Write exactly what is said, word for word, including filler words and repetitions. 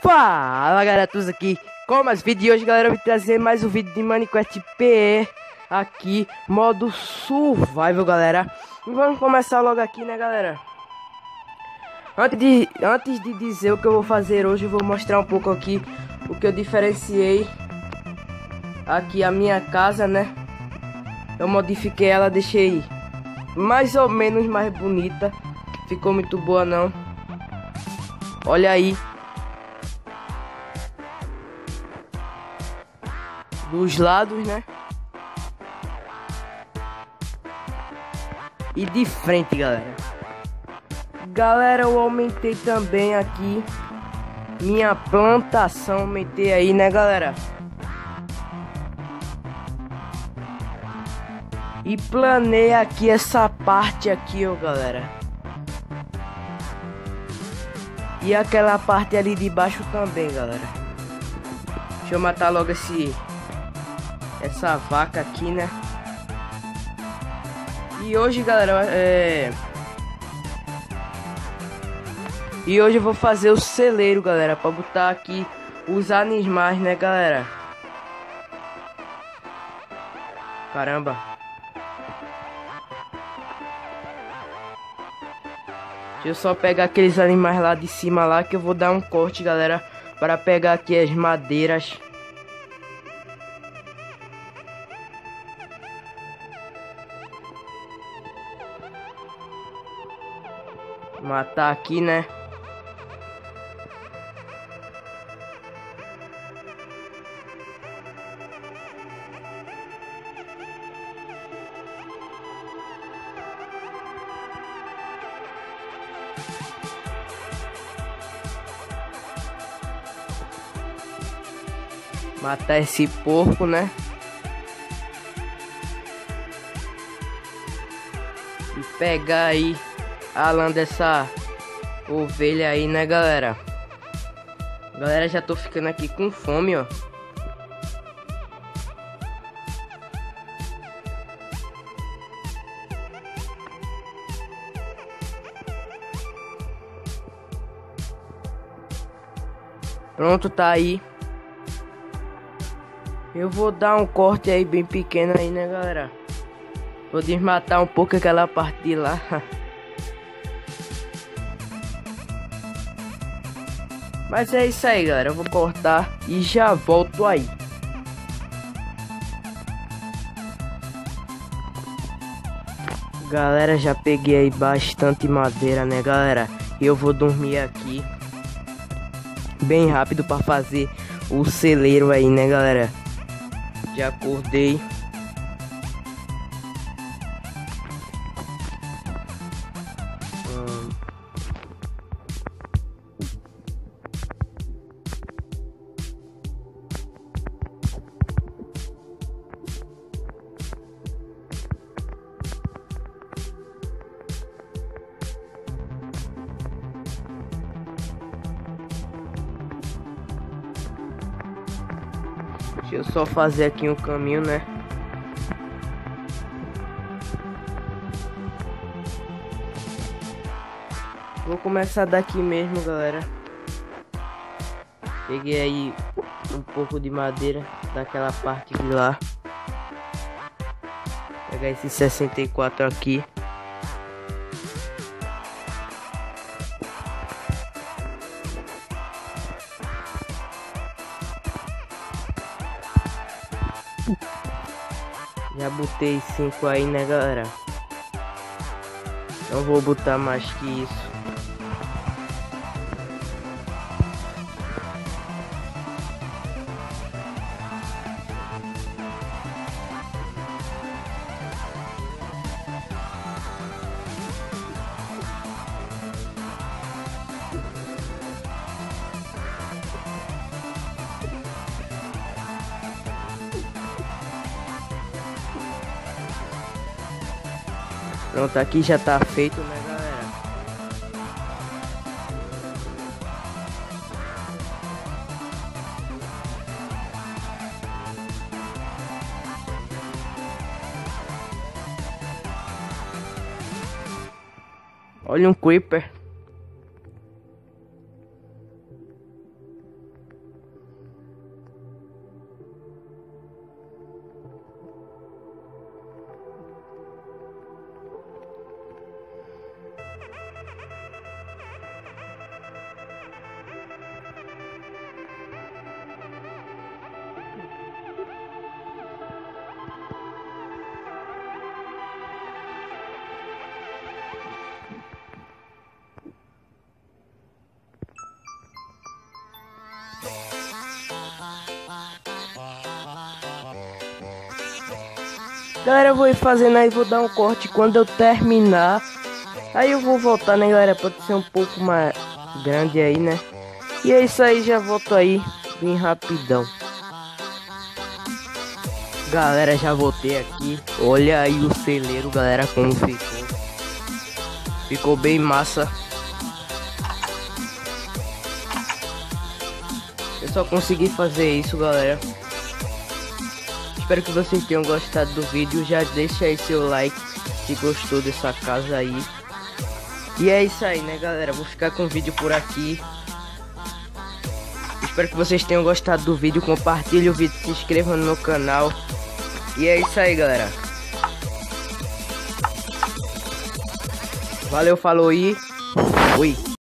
Fala galera, todos aqui com mais vídeo. E hoje galera, eu vou trazer mais um vídeo de Minecraft P E aqui, modo survival galera. E vamos começar logo aqui, né galera. Antes de, antes de dizer o que eu vou fazer hoje, eu vou mostrar um pouco aqui o que eu diferenciei aqui a minha casa, né. Eu modifiquei ela, deixei mais ou menos mais bonita. Ficou muito boa não. Olha aí. Dos lados, né? E de frente, galera. Galera, eu aumentei também aqui minha plantação. Aumentei aí, né, galera? E planei aqui essa parte aqui, ó, galera. E aquela parte ali de baixo também, galera. Deixa eu matar logo esse... essa vaca aqui, né? E hoje, galera, é... E hoje eu vou fazer o celeiro, galera, pra botar aqui os animais, né, galera? Caramba. Deixa eu só pegar aqueles animais lá de cima lá, que eu vou dar um corte, galera, para pegar aqui as madeiras. Matar aqui, né? Matar esse porco, né? E pegar aí a lã dessa ovelha aí, né, galera? Galera, já tô ficando aqui com fome, ó. Pronto, tá aí. Eu vou dar um corte aí bem pequeno aí, né, galera? Vou desmatar um pouco aquela parte de lá. Mas é isso aí, galera. Eu vou cortar e já volto aí. Galera, já peguei aí bastante madeira, né, galera? E eu vou dormir aqui bem rápido para fazer o celeiro aí, né, galera? Já acordei. Hum. Deixa eu só fazer aqui um caminho, né? Vou começar daqui mesmo, galera. Peguei aí um pouco de madeira daquela parte de lá. Vou pegar esse sessenta e quatro aqui. Já botei cinco aí, né, galera? Não vou botar mais que isso. Pronto, aqui já tá feito, né, galera? Olha um creeper. Galera, eu vou ir fazendo aí, vou dar um corte quando eu terminar. Aí eu vou voltar, né, galera? Pode ser um pouco mais grande aí, né? E é isso aí, já volto aí, bem rapidão. Galera, já voltei aqui. Olha aí o celeiro, galera, como ficou. Ficou bem massa. Eu só consegui fazer isso, galera. Espero que vocês tenham gostado do vídeo. Já deixa aí seu like se gostou dessa casa aí. E é isso aí, né, galera? Vou ficar com o vídeo por aqui. Espero que vocês tenham gostado do vídeo. Compartilhe o vídeo, se inscreva no meu canal. E é isso aí, galera. Valeu, falou e fui.